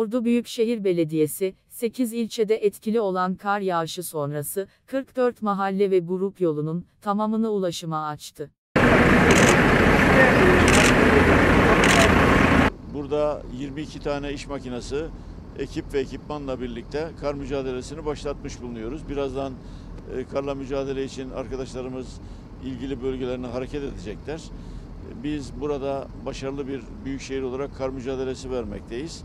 Ordu Büyükşehir Belediyesi, 8 ilçede etkili olan kar yağışı sonrası, 44 mahalle ve grup yolunun tamamını ulaşıma açtı. Burada 22 tane iş makinesi, ekip ve ekipmanla birlikte kar mücadelesini başlatmış bulunuyoruz. Birazdan karla mücadele için arkadaşlarımız ilgili bölgelerine hareket edecekler. Biz burada başarılı bir büyükşehir olarak kar mücadelesi vermekteyiz.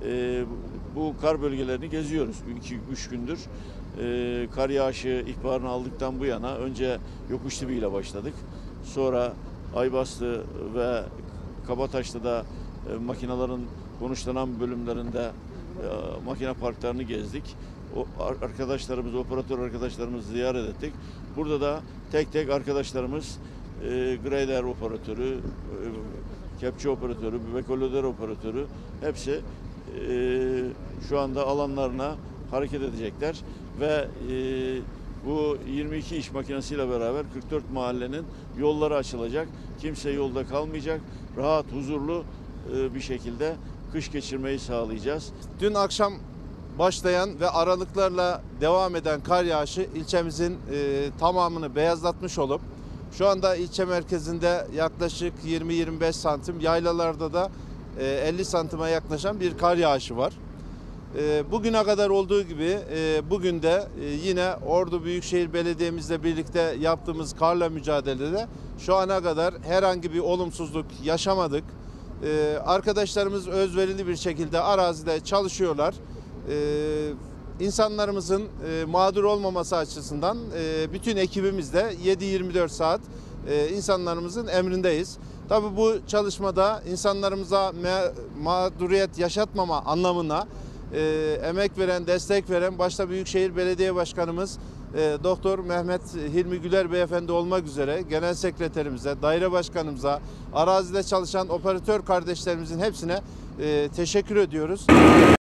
Bu kar bölgelerini geziyoruz 2-3 gündür. Kar yağışı ihbarını aldıktan bu yana önce Yokuştepe ile başladık. Sonra Aybastı ve Kabataş'ta da makinelerin konuşlanan bölümlerinde makine parklarını gezdik. O arkadaşlarımızı, operatör arkadaşlarımızı ziyaret ettik. Burada da tek tek arkadaşlarımız grader operatörü, kepçe operatörü, bebekoloder operatörü hepsi şu anda alanlarına hareket edecekler ve bu 22 iş makinesiyle beraber 44 mahallenin yolları açılacak. Kimse yolda kalmayacak. Rahat, huzurlu bir şekilde kış geçirmeyi sağlayacağız. Dün akşam başlayan ve aralıklarla devam eden kar yağışı ilçemizin tamamını beyazlatmış olup şu anda ilçe merkezinde yaklaşık 20-25 santim, yaylalarda da 50 santime yaklaşan bir kar yağışı var. Bugüne kadar olduğu gibi bugün de yine Ordu Büyükşehir Belediye'mizle birlikte yaptığımız karla mücadelede şu ana kadar herhangi bir olumsuzluk yaşamadık. Arkadaşlarımız özverili bir şekilde arazide çalışıyorlar. İnsanlarımızın mağdur olmaması açısından bütün ekibimiz de 7-24 saat insanlarımızın emrindeyiz. Tabii bu çalışmada insanlarımıza mağduriyet yaşatmama anlamına emek veren, destek veren başta Büyükşehir Belediye Başkanımız Doktor Mehmet Hilmi Güler Beyefendi olmak üzere Genel Sekreterimize, Daire Başkanımıza, arazide çalışan operatör kardeşlerimizin hepsine teşekkür ediyoruz.